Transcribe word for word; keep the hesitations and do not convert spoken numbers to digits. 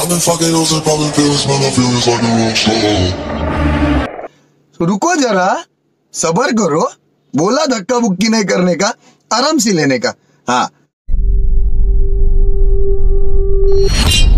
Popping fucking and popping pills, man, I feel just like a rock star. तो रुको जरा, सबर करो, बोला धक्का बुक्की नहीं करने का, आराम से लेने का। हाँ